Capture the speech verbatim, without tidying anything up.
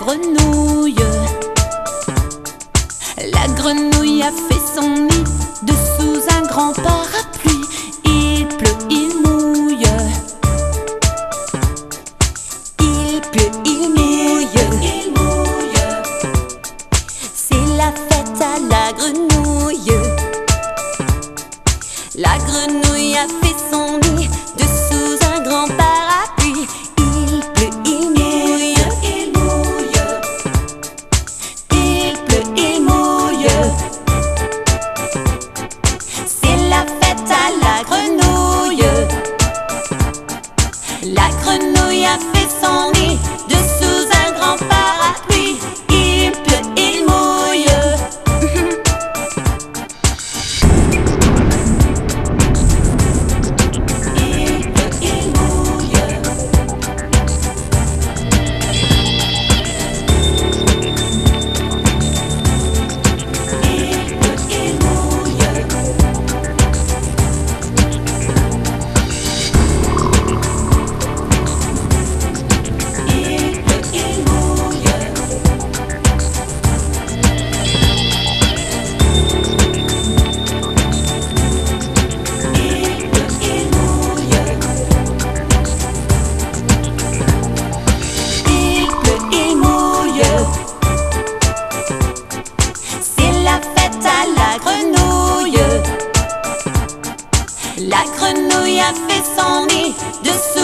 grenouille. La grenouille a fait son nid dessous un grand parapluie. Il pleut, il mouille. Il pleut, il mouille. Il mouille. C'est la fête à la grenouille. La grenouille a fait son nid dessous un grand parapluie. Il pleut, il mouille. Il mouille. Il pleut, il mouille. C'est la fête à la grenouille. La grenouille a fait son nid dessous un grand parapluie. Il pleut, il mouille. La grenouille a fait son nid dessous